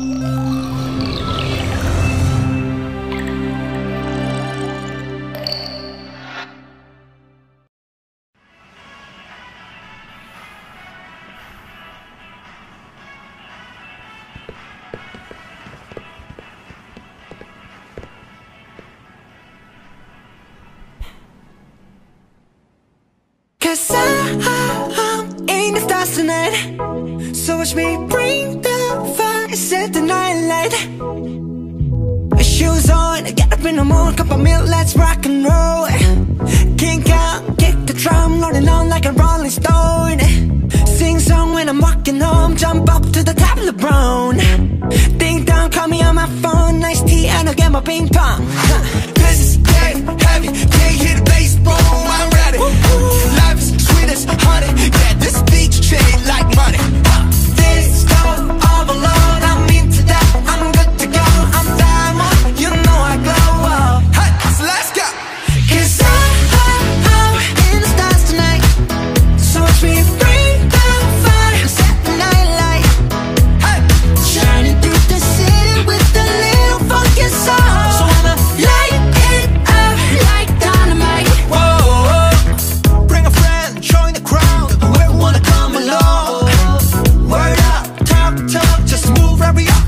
Cause I'm in the stars tonight, so watch me bring the fire, set the night light. Shoes on, get up in the morning, cup of milk, let's rock and roll. Kink out, kick the drum, rolling on like a rolling stone. Sing song when I'm walking home, jump up to the top of the brown. Ding dong, call me on my phone, nice tea and I'll get my ping pong. This is getting heavy, can't hear the bass, boom, I'm ready. Life is sweet as honey, yeah, this beach chain like money. This go all alone, I'm into that, I'm good to go. I'm diamond, you know I glow. Hey, so let's go. Cause I'm in the stars tonight, so watch me bring the fire, set the night light. Hey, shining through the city with a little funky soul. So I'ma light it up like dynamite. Whoa, bring a friend, join the crowd, whoever wanna come along. Word up, talk, just move, hurry up.